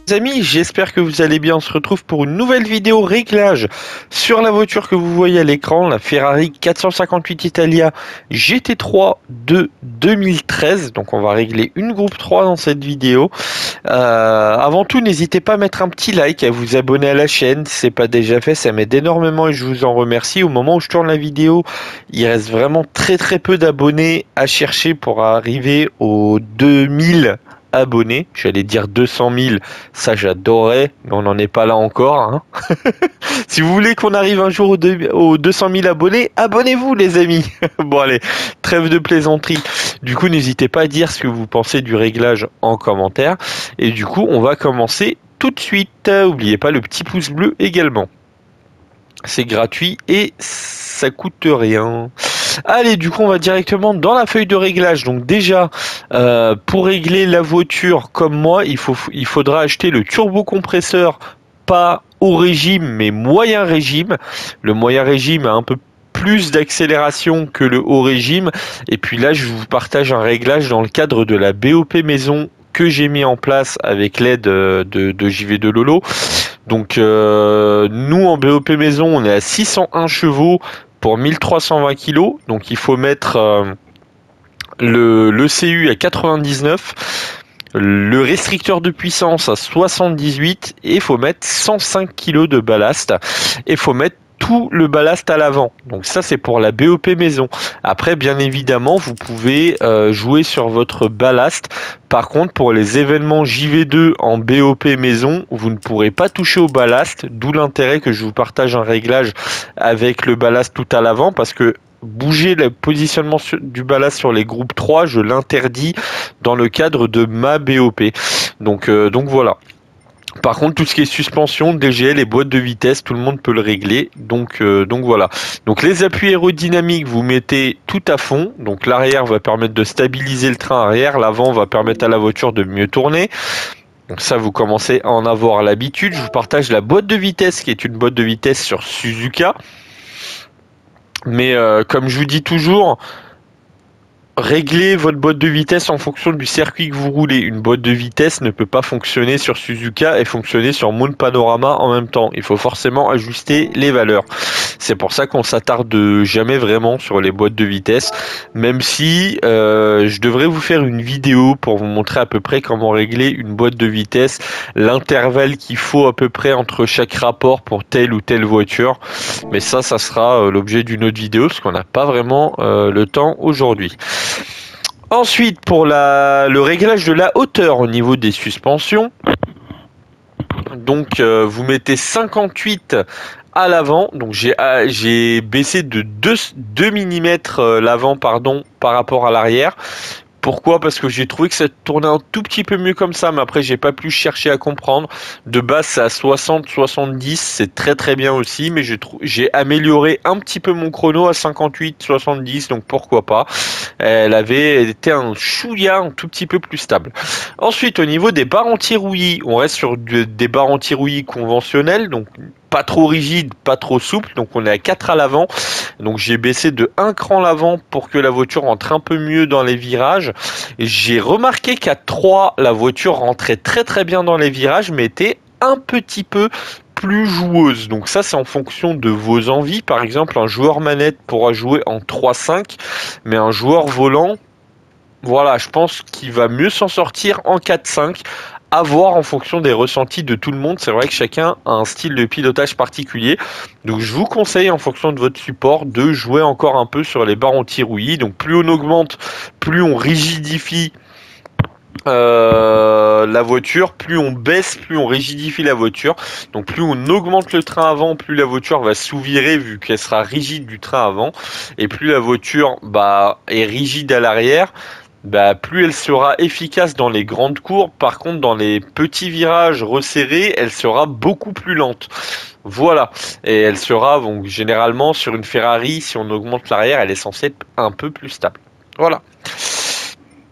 Amis, j'espère que vous allez bien. On se retrouve pour une nouvelle vidéo réglage sur la voiture que vous voyez à l'écran, la Ferrari 458 Italia GT3 de 2013. Donc on va régler une groupe 3 dans cette vidéo. Avant tout, n'hésitez pas à mettre un petit like, à vous abonner à la chaîne si c'est pas déjà fait, ça m'aide énormément et je vous en remercie. Au moment où je tourne la vidéo, il reste vraiment très peu d'abonnés à chercher pour arriver aux 2000 abonnés. J'allais dire 200 000, ça j'adorerais, mais on n'en est pas là encore, hein. Si vous voulez qu'on arrive un jour aux 200 000 abonnés, abonnez-vous les amis. Bon allez, trêve de plaisanterie. Du coup, n'hésitez pas à dire ce que vous pensez du réglage en commentaire. Et du coup, on va commencer tout de suite. N'oubliez pas le petit pouce bleu également. C'est gratuit et ça coûte rien. Allez, du coup, on va directement dans la feuille de réglage. Donc déjà, pour régler la voiture comme moi, il faudra acheter le turbocompresseur, pas haut régime, mais moyen régime. Le moyen régime a un peu plus d'accélération que le haut régime. Et puis là, je vous partage un réglage dans le cadre de la BOP maison que j'ai mis en place avec l'aide de JV de Lolo. Donc nous en BOP maison, on est à 601 chevaux pour 1320 kg. Donc il faut mettre le CU à 99, le restricteur de puissance à 78 et il faut mettre 105 kg de ballast. Et il faut mettre tout le ballast à l'avant. Donc ça c'est pour la BOP maison. Après bien évidemment vous pouvez jouer sur votre ballast. Par contre pour les événements JV2 en BOP maison, vous ne pourrez pas toucher au ballast, d'où l'intérêt que je vous partage un réglage avec le ballast tout à l'avant, parce que bouger le positionnement du ballast sur les groupes 3, je l'interdis dans le cadre de ma BOP. Donc voilà. Par contre, tout ce qui est suspension, DGL et boîte de vitesse, tout le monde peut le régler. Donc voilà. Donc les appuis aérodynamiques, vous mettez tout à fond. Donc l'arrière va permettre de stabiliser le train arrière, l'avant va permettre à la voiture de mieux tourner. Donc ça, vous commencez à en avoir l'habitude. Je vous partage la boîte de vitesse, qui est une boîte de vitesse sur Suzuka. Mais comme je vous dis toujours, réglez votre boîte de vitesse en fonction du circuit que vous roulez. Une boîte de vitesse ne peut pas fonctionner sur Suzuka et fonctionner sur Moon Panorama en même temps. Il faut forcément ajuster les valeurs. C'est pour ça qu'on s'attarde jamais vraiment sur les boîtes de vitesse, même si je devrais vous faire une vidéo pour vous montrer à peu près comment régler une boîte de vitesse, l'intervalle qu'il faut à peu près entre chaque rapport pour telle ou telle voiture. Mais ça sera l'objet d'une autre vidéo parce qu'on n'a pas vraiment le temps aujourd'hui. Ensuite, pour le réglage de la hauteur au niveau des suspensions, donc vous mettez 58 à l'avant, donc j'ai baissé de 2 mm l'avant par rapport à l'arrière. Pourquoi? Parce que j'ai trouvé que ça tournait un tout petit peu mieux comme ça, mais après j'ai pas plus cherché à comprendre. De base c'est à 60-70, c'est très bien aussi, mais j'ai amélioré un petit peu mon chrono à 58-70, donc pourquoi pas. Elle avait été un chouïa un tout petit peu plus stable. Ensuite au niveau des barres anti-rouillis, on reste sur des barres anti-rouillis conventionnelles, donc pas trop rigide, pas trop souple, donc on est à 4 à l'avant. Donc j'ai baissé de 1 cran l'avant pour que la voiture rentre un peu mieux dans les virages. Et j'ai remarqué qu'à 3, la voiture rentrait très bien dans les virages, mais était un petit peu plus joueuse. Donc ça c'est en fonction de vos envies. Par exemple, un joueur manette pourra jouer en 3-5, mais un joueur volant, voilà, je pense qu'il va mieux s'en sortir en 4-5. À voir en fonction des ressentis de tout le monde. C'est vrai que chacun a un style de pilotage particulier. Donc je vous conseille en fonction de votre support de jouer encore un peu sur les barres anti-rouillis. Donc plus on augmente, plus on rigidifie la voiture, plus on baisse, plus on rigidifie la voiture. Donc plus on augmente le train avant, plus la voiture va sous-virer vu qu'elle sera rigide du train avant. Et plus la voiture est rigide à l'arrière, plus elle sera efficace dans les grandes courbes. Par contre, dans les petits virages resserrés, elle sera beaucoup plus lente. Voilà. Et elle sera, donc, généralement, sur une Ferrari, si on augmente l'arrière, elle est censée être un peu plus stable. Voilà.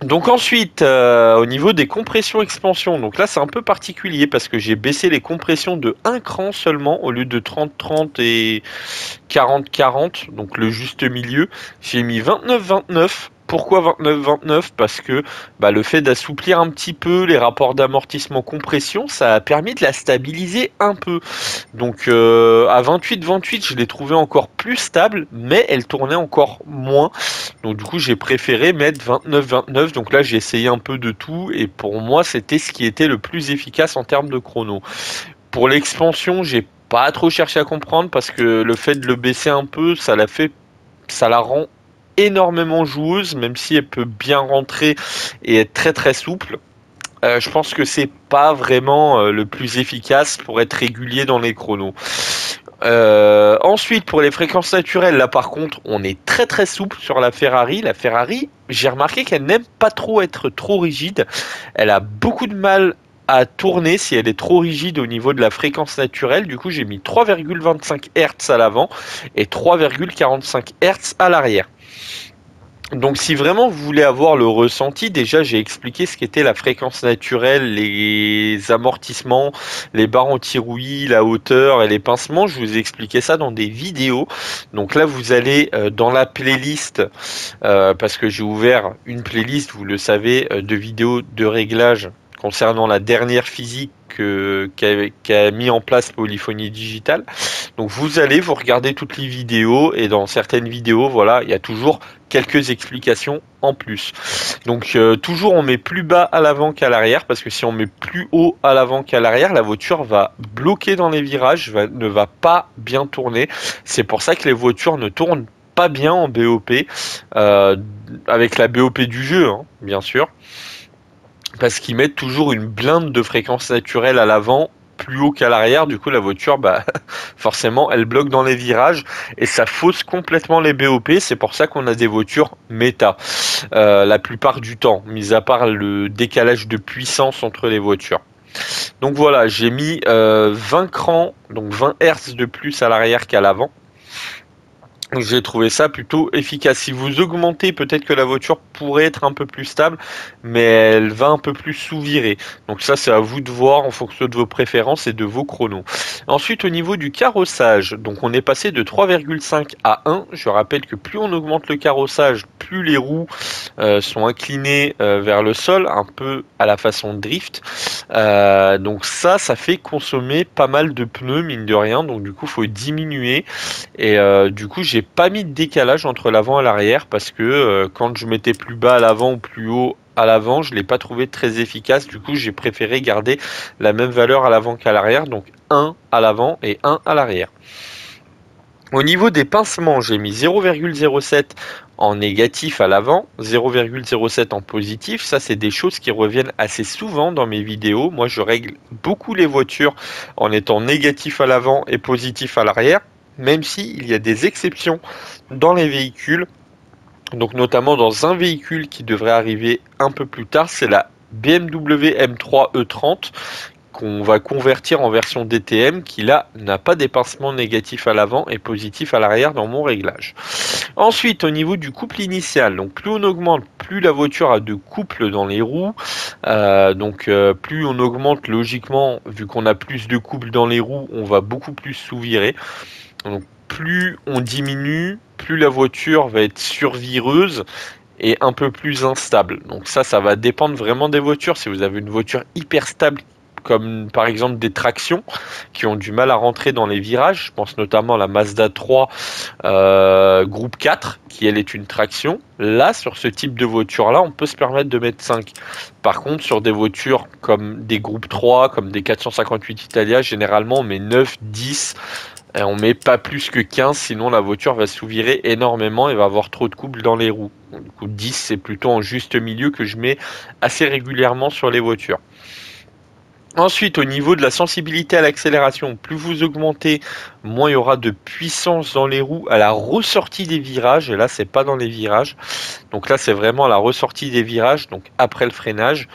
Donc ensuite, au niveau des compressions expansion, donc là c'est un peu particulier parce que j'ai baissé les compressions de un cran seulement au lieu de 30-30 et 40-40, donc le juste milieu. J'ai mis 29-29. Pourquoi 29-29? Parce que le fait d'assouplir un petit peu les rapports d'amortissement-compression, ça a permis de la stabiliser un peu. Donc à 28-28, je l'ai trouvé encore plus stable, mais elle tournait encore moins. Donc du coup, j'ai préféré mettre 29-29. Donc là, j'ai essayé un peu de tout, et pour moi, c'était ce qui était le plus efficace en termes de chrono. Pour l'expansion, j'ai pas trop cherché à comprendre parce que le fait de le baisser un peu, ça la rend énormément joueuse, même si elle peut bien rentrer et être très très souple. Je pense que c'est pas vraiment le plus efficace pour être régulier dans les chronos. Ensuite, pour les fréquences naturelles, là par contre, on est très très souple sur la Ferrari. La Ferrari, j'ai remarqué qu'elle n'aime pas trop être trop rigide. Elle a beaucoup de mal à tourner si elle est trop rigide au niveau de la fréquence naturelle. Du coup, j'ai mis 3,25 Hz à l'avant et 3,45 Hz à l'arrière. Donc si vraiment vous voulez avoir le ressenti, déjà j'ai expliqué ce qu'était la fréquence naturelle, les amortissements, les barres anti-roulis, la hauteur et les pincements. Je vous ai expliqué ça dans des vidéos. Donc là vous allez dans la playlist, parce que j'ai ouvert une playlist, vous le savez, de vidéos de réglage concernant la dernière physique qu'a mis en place Polyphonie Digital. Donc vous allez vous regarder toutes les vidéos, et dans certaines vidéos, voilà, il y a toujours quelques explications en plus. Donc toujours on met plus bas à l'avant qu'à l'arrière, parce que si on met plus haut à l'avant qu'à l'arrière, la voiture va bloquer dans les virages, ne va pas bien tourner. C'est pour ça que les voitures ne tournent pas bien en BOP, avec la BOP du jeu, hein, bien sûr. Parce qu'ils mettent toujours une blinde de fréquence naturelle à l'avant, plus haut qu'à l'arrière. Du coup, la voiture, forcément, elle bloque dans les virages et ça fausse complètement les BOP. C'est pour ça qu'on a des voitures méta, la plupart du temps, mis à part le décalage de puissance entre les voitures. Donc voilà, j'ai mis 20 crans, donc 20 Hz de plus à l'arrière qu'à l'avant. J'ai trouvé ça plutôt efficace. Si vous augmentez, peut-être que la voiture pourrait être un peu plus stable, mais elle va un peu plus sous-virer. Donc ça, c'est à vous de voir en fonction de vos préférences et de vos chronos. Ensuite, au niveau du carrossage, donc on est passé de 3,5 à 1. Je rappelle que plus on augmente le carrossage, plus les roues sont inclinées vers le sol, un peu à la façon de drift. Donc ça fait consommer pas mal de pneus, mine de rien. Donc du coup, faut diminuer. Et du coup, j'ai pas mis de décalage entre l'avant et l'arrière parce que quand je mettais plus bas à l'avant ou plus haut à l'avant, je l'ai pas trouvé très efficace. Du coup, j'ai préféré garder la même valeur à l'avant qu'à l'arrière, donc 1 à l'avant et 1 à l'arrière. Au niveau des pincements, j'ai mis 0,07 en négatif à l'avant, 0,07 en positif. Ça, c'est des choses qui reviennent assez souvent dans mes vidéos. Moi, je règle beaucoup les voitures en étant négatif à l'avant et positif à l'arrière, même s'il y a des exceptions dans les véhicules. Donc notamment dans un véhicule qui devrait arriver un peu plus tard, c'est la BMW M3 E30 qu'on va convertir en version DTM, qui là n'a pas d'épincement négatif à l'avant et positif à l'arrière dans mon réglage. Ensuite, au niveau du couple initial, donc plus on augmente, plus la voiture a de couple dans les roues. Plus on augmente, logiquement, vu qu'on a plus de couple dans les roues, on va beaucoup plus sous-virer. Donc plus on diminue, plus la voiture va être survireuse et un peu plus instable. Donc ça va dépendre vraiment des voitures. Si vous avez une voiture hyper stable, comme par exemple des tractions qui ont du mal à rentrer dans les virages, je pense notamment à la Mazda 3 groupe 4 qui elle est une traction. Là, sur ce type de voiture là, on peut se permettre de mettre 5. Par contre, sur des voitures comme des groupes 3, comme des 458 Italia, généralement on met 9, 10 et on met pas plus que 15, sinon la voiture va sous-virer énormément et va avoir trop de couple dans les roues. Donc, du coup 10 c'est plutôt en juste milieu que je mets assez régulièrement sur les voitures. Ensuite, au niveau de la sensibilité à l'accélération, plus vous augmentez, moins il y aura de puissance dans les roues à la ressortie des virages. Et là, c'est pas dans les virages. Donc là, c'est vraiment à la ressortie des virages, donc après le freinage.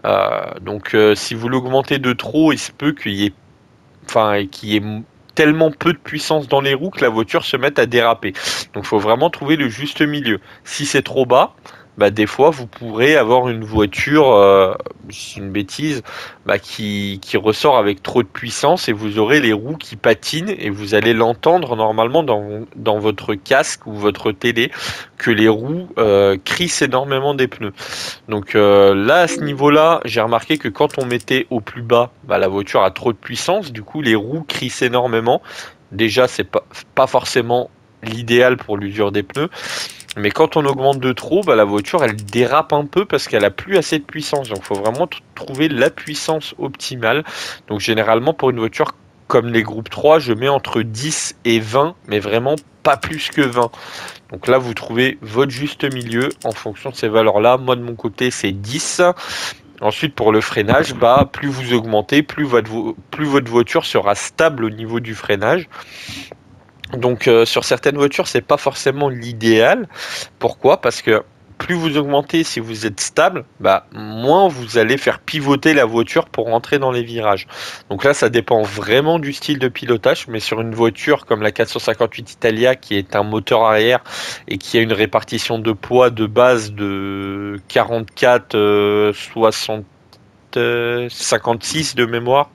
Si vous l'augmentez de trop, il se peut qu'il y ait tellement peu de puissance dans les roues que la voiture se mette à déraper. Donc il faut vraiment trouver le juste milieu. Si c'est trop bas, bah, des fois vous pourrez avoir une voiture, c'est une bêtise, bah, qui ressort avec trop de puissance et vous aurez les roues qui patinent et vous allez l'entendre normalement dans votre casque ou votre télé que les roues crissent énormément des pneus. Donc là, à ce niveau-là, j'ai remarqué que quand on mettait au plus bas, bah, la voiture a trop de puissance, du coup les roues crissent énormément. Déjà, c'est pas forcément l'idéal pour l'usure des pneus, mais quand on augmente de trop, bah, la voiture elle dérape un peu parce qu'elle a plus assez de puissance. Donc il faut vraiment trouver la puissance optimale. Donc généralement pour une voiture comme les groupes 3, je mets entre 10 et 20, mais vraiment pas plus que 20. Donc là, vous trouvez votre juste milieu en fonction de ces valeurs-là. Moi, de mon côté, c'est 10. Ensuite, pour le freinage, bah, plus vous augmentez, plus votre voiture sera stable au niveau du freinage. Donc, sur certaines voitures, c'est pas forcément l'idéal. Pourquoi? Parce que plus vous augmentez, si vous êtes stable, bah, moins vous allez faire pivoter la voiture pour rentrer dans les virages. Donc là, ça dépend vraiment du style de pilotage, mais sur une voiture comme la 458 Italia, qui est un moteur arrière et qui a une répartition de poids de base de 44, 60, 56 de mémoire,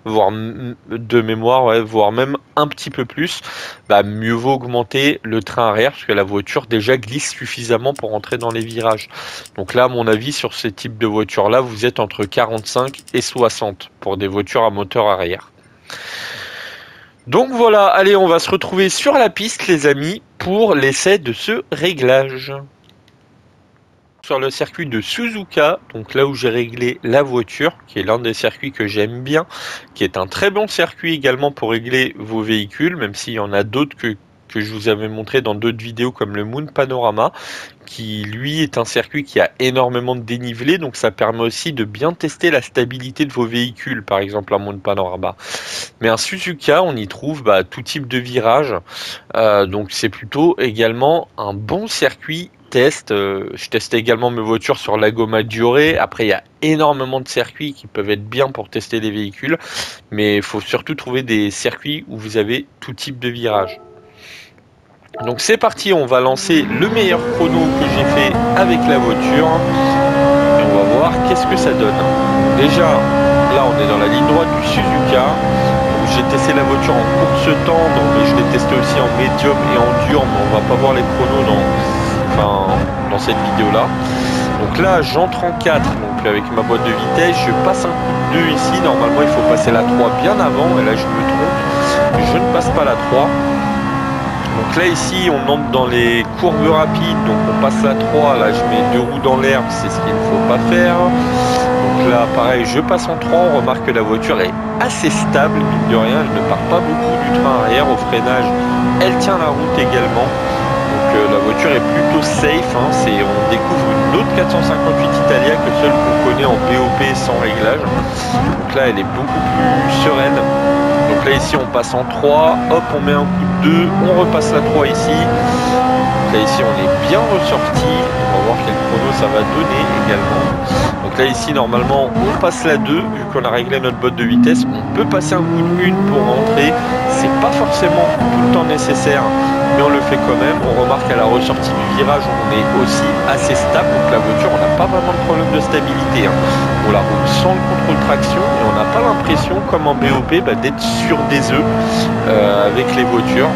ouais, voire même un petit peu plus, bah, mieux vaut augmenter le train arrière parce que la voiture déjà glisse suffisamment pour entrer dans les virages. Donc là, à mon avis, sur ce type de voiture-là, vous êtes entre 45 et 60 pour des voitures à moteur arrière. Donc voilà, allez, on va se retrouver sur la piste, les amis, pour l'essai de ce réglage. Sur le circuit de Suzuka, donc là où j'ai réglé la voiture, qui est l'un des circuits que j'aime bien, qui est un très bon circuit également pour régler vos véhicules, même s'il y en a d'autres que je vous avais montré dans d'autres vidéos comme le Moon Panorama, qui lui est un circuit qui a énormément de dénivelé, donc ça permet aussi de bien tester la stabilité de vos véhicules, par exemple un Moon Panorama. Mais un Suzuka, on y trouve bah, tout type de virage, donc c'est plutôt également un bon circuit test. Je testais également mes voitures sur Lago Maggiore. Après, il y a énormément de circuits qui peuvent être bien pour tester les véhicules, mais il faut surtout trouver des circuits où vous avez tout type de virage. Donc c'est parti, on va lancer le meilleur chrono que j'ai fait avec la voiture et on va voir qu'est-ce que ça donne. Déjà, là on est dans la ligne droite du Suzuka. J'ai testé la voiture en course temps, donc je l'ai testé aussi en médium et en dur, mais on va pas voir les chronos dans cette vidéo là. Donc là j'entre en 4, donc avec ma boîte de vitesse, je passe un coup de 2 ici, normalement il faut passer la 3 bien avant, et là je me trompe, je ne passe pas la 3. Donc là ici on entre dans les courbes rapides, donc on passe la 3, là je mets 2 roues dans l'herbe, c'est ce qu'il ne faut pas faire. Donc là pareil, je passe en 3, on remarque que la voiture est assez stable, mine de rien, elle ne part pas beaucoup du train arrière, au freinage elle tient la route également. Donc la voiture est plutôt safe, hein, on découvre une autre 458 Italia que celle qu'on connaît en BOP sans réglage. Donc là elle est beaucoup plus sereine. Donc là ici on passe en 3, hop on met un coup de 2, on repasse la 3 ici. Donc là ici on est bien ressorti, on va voir quel chrono ça va donner également. Donc là ici normalement on passe la 2, vu qu'on a réglé notre boîte de vitesse, on peut passer un coup de 1 pour rentrer. C'est pas forcément tout le temps nécessaire, mais on le fait quand même. On remarque qu'à la ressortie du virage on est aussi assez stable, donc la voiture on n'a pas vraiment de problème de stabilité, hein. On la roule sans le contrôle traction et on n'a pas l'impression comme en BOP d'être sur des œufs avec les voitures.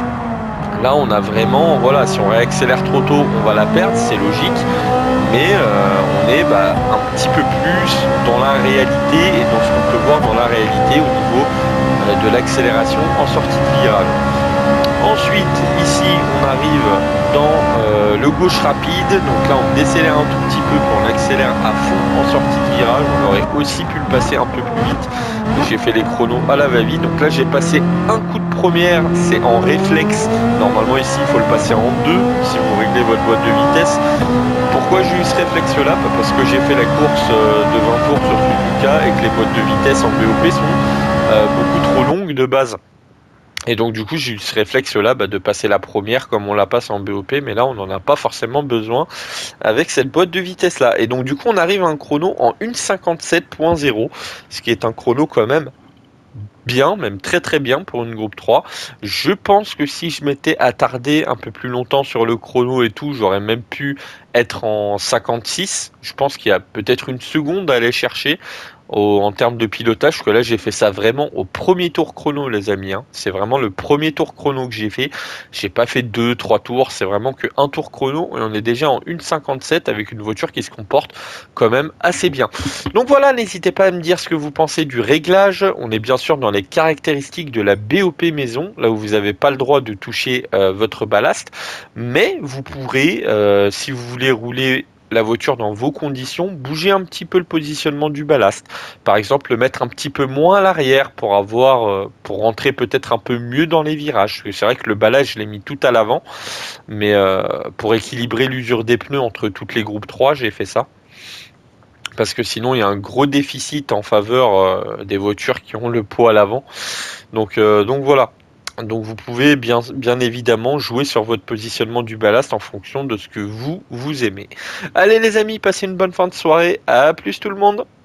Là on a vraiment, voilà, si on réaccélère trop tôt on va la perdre, c'est logique, mais on est un petit peu plus dans la réalité et dans ce qu'on peut voir dans la réalité au niveau de l'accélération en sortie de virage. Ensuite ici on arrive dans le gauche rapide, donc là on décélère un tout petit peu puis on accélère à fond en sortie de virage. On aurait aussi pu le passer un peu plus vite, j'ai fait les chronos à la va-vite. Donc là j'ai passé un coup de première, c'est en réflexe, normalement ici il faut le passer en 2 si vous réglez votre boîte de vitesse. Pourquoi j'ai eu ce réflexe là? Parce que j'ai fait la course de 20 tours sur Suzuka et que les boîtes de vitesse en BOP sont beaucoup trop longues de base. Et donc du coup j'ai eu ce réflexe là de passer la première comme on la passe en BOP, mais là on n'en a pas forcément besoin avec cette boîte de vitesse là. Et donc du coup on arrive à un chrono en 1,57.0, ce qui est un chrono quand même bien, même très très bien pour une groupe 3. Je pense que si je m'étais attardé un peu plus longtemps sur le chrono et tout, j'aurais même pu être en 56. Je pense qu'il y a peut-être une seconde à aller chercher en termes de pilotage, parce que là j'ai fait ça vraiment au premier tour chrono les amis, hein. C'est vraiment le premier tour chrono que j'ai fait. J'ai pas fait deux, trois tours, c'est vraiment que un tour chrono et on est déjà en 1,57 avec une voiture qui se comporte quand même assez bien. Donc voilà, n'hésitez pas à me dire ce que vous pensez du réglage. On est bien sûr dans les caractéristiques de la BOP maison, là où vous n'avez pas le droit de toucher votre ballast, mais vous pourrez, si vous voulez rouler la voiture dans vos conditions, bouger un petit peu le positionnement du ballast. Par exemple, le mettre un petit peu moins à l'arrière pour avoir, pour rentrer peut-être un peu mieux dans les virages. Parce que c'est vrai que le ballast, je l'ai mis tout à l'avant, mais pour équilibrer l'usure des pneus entre toutes les groupes 3, j'ai fait ça. Parce que sinon, il y a un gros déficit en faveur des voitures qui ont le poids à l'avant. Donc voilà. Donc vous pouvez bien évidemment jouer sur votre positionnement du ballast en fonction de ce que vous aimez. Allez les amis, passez une bonne fin de soirée. À plus tout le monde.